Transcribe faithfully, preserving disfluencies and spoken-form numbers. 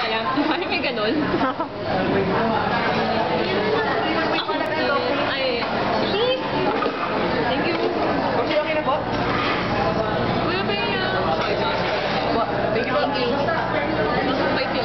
Ayan, ay may ganun. Ako na ay, please. Thank you. Okay, okay na po? Kuya Bea. Thank you po. Bye,